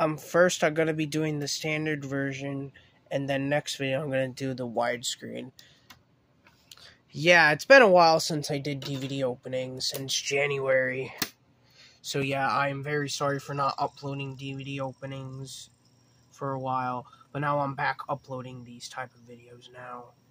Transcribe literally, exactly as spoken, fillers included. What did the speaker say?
Um, first I'm going to be doing the standard version, and then next video I'm going to do the widescreen. Yeah, it's been a while since I did D V D openings, since January. So yeah, I'm very sorry for not uploading D V D openings for a while, but now I'm back uploading these type of videos now.